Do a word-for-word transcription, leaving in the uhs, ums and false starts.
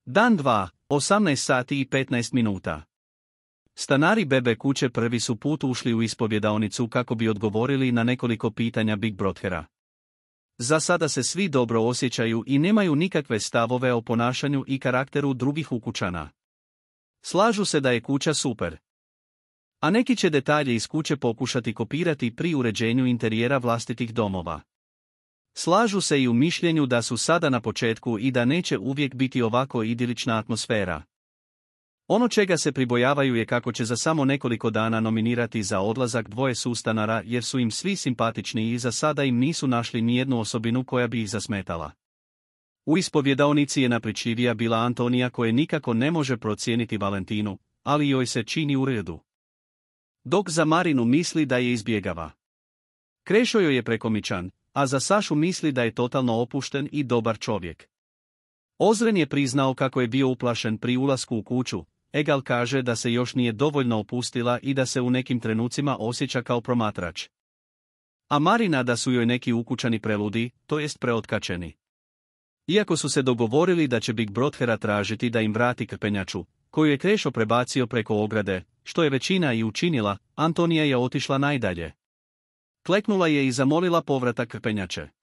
Dan dva, osamnaest sati i petnaest minuta. Stanari bebe kuće Prvi su put ušli u ispovjedaonicu kako bi odgovorili na nekoliko pitanja Big Brothera. Za sada se svi dobro osjećaju i nemaju nikakve stavove o ponašanju i karakteru drugih ukućana. Slažu se da je kuća super. A neki će detalje iz kuće pokušati kopirati pri uređenju interijera vlastitih domova. Slažu se i u mišljenju da su sada na početku i da neće uvijek biti ovako idilična atmosfera. Ono čega se pribojavaju je kako će za samo nekoliko dana nominirati za odlazak dvoje sustanara jer su im svi simpatični i za sada im nisu našli nijednu osobinu koja bi ih zasmetala. U ispovjedaonici je napričljivija bila Antonija koja nikako ne može procijeniti Valentinu, ali joj se čini u redu. Dok za Marinu misli da je izbjegava. Krešo joj je prekomičan, a za Sašu misli da je totalno opušten i dobar čovjek. Ozren je priznao kako je bio uplašen pri ulasku u kuću, Egal kaže da se još nije dovoljno opustila i da se u nekim trenucima osjeća kao promatrač. A Marina da su joj neki ukućani preludi, to jest preotkačeni. Iako su se dogovorili da će Big Brothera tražiti da im vrati krpenjaču, koju je Krešo prebacio preko ograde, što je većina i učinila, Antonija je otišla najdalje. Kleknula je i zamolila povratak krpenjače.